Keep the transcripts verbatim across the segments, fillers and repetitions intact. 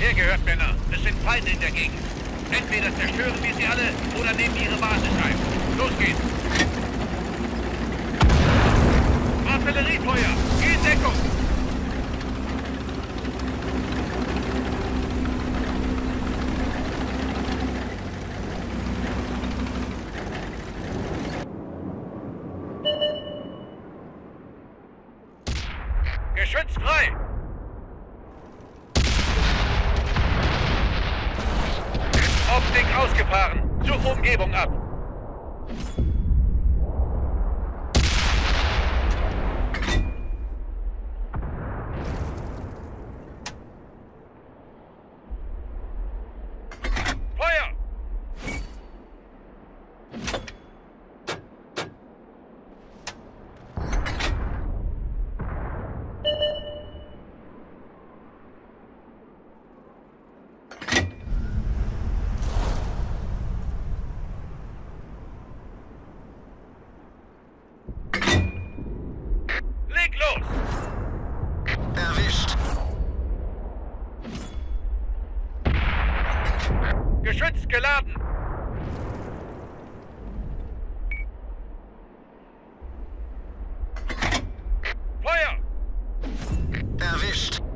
Hier gehört, Männer. Es sind Feinde in der Gegend. Entweder zerstören wir sie alle oder nehmen ihre Basis ein. Los geht's! Artilleriefeuer! Geh in Deckung! Geschütz frei! Optik ausgefahren. Suche Umgebung ab. Feuer! Leg los! Erwischt. Geschütz geladen! Feuer! Erwischt.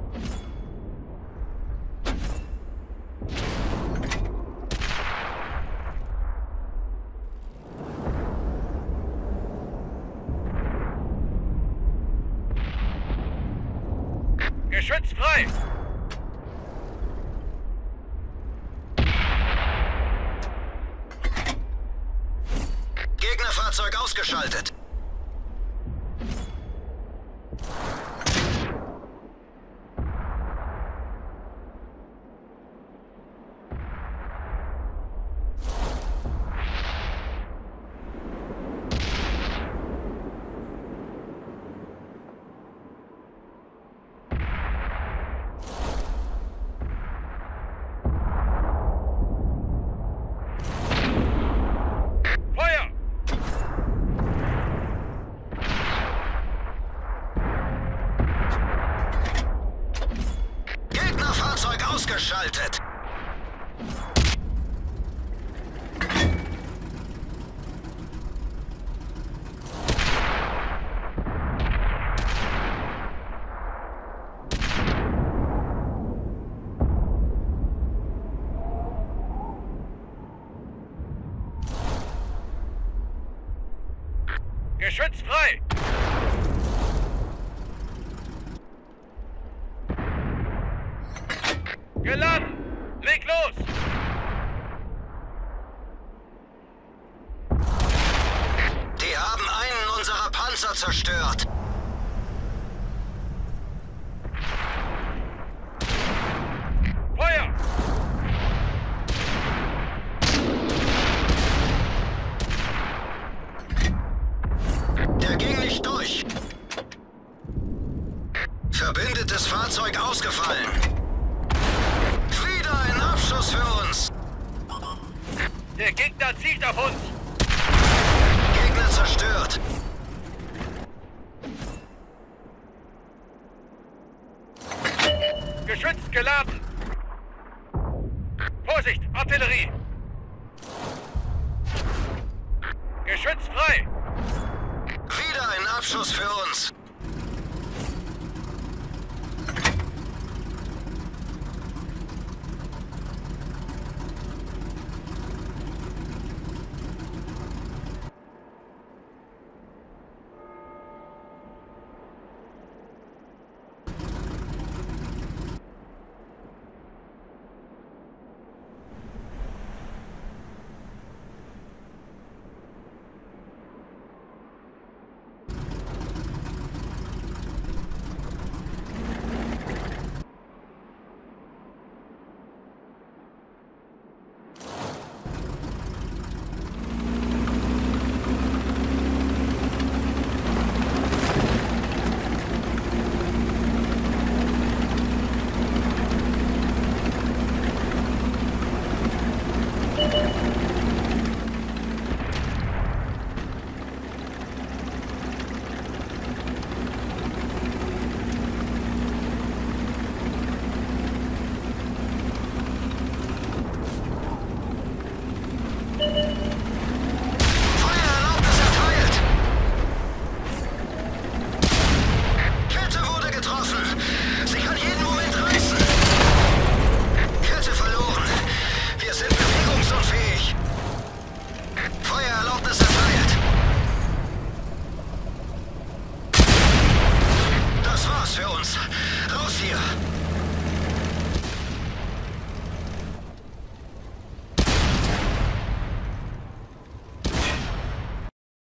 Geschütz frei! Gegnerfahrzeug ausgeschaltet. Feuer! Gegnerfahrzeug ausgeschaltet. Geschütz frei! Geladen! Leg los! Die haben einen unserer Panzer zerstört. Feuer! Der ging nicht durch. Verbündetes Fahrzeug ausgefallen. Wieder ein Abschuss für uns. Der Gegner zielt auf uns! Gegner zerstört. Geschütz geladen! Vorsicht! Artillerie! Geschütz frei! Wieder ein Abschuss für uns. hier.